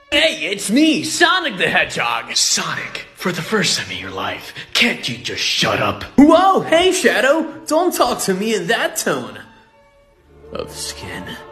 Hey, it's me, Sonic the Hedgehog. Sonic, for the first time in your life, can't you just shut up? Whoa, hey Shadow, don't talk to me in that tone of skin.